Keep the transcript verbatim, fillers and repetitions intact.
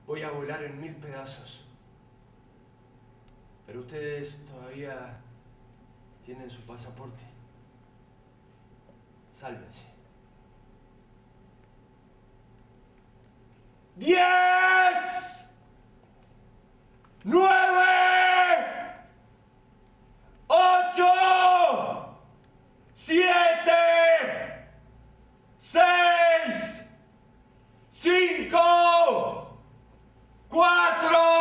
voy a volar en mil pedazos. Pero ustedes todavía tienen su pasaporte. Sálvense. ¡Diez! ¡Nueve! ¡Ocho! ¡Siete! ¡Seis! ¡Cinco! ¡Cuatro!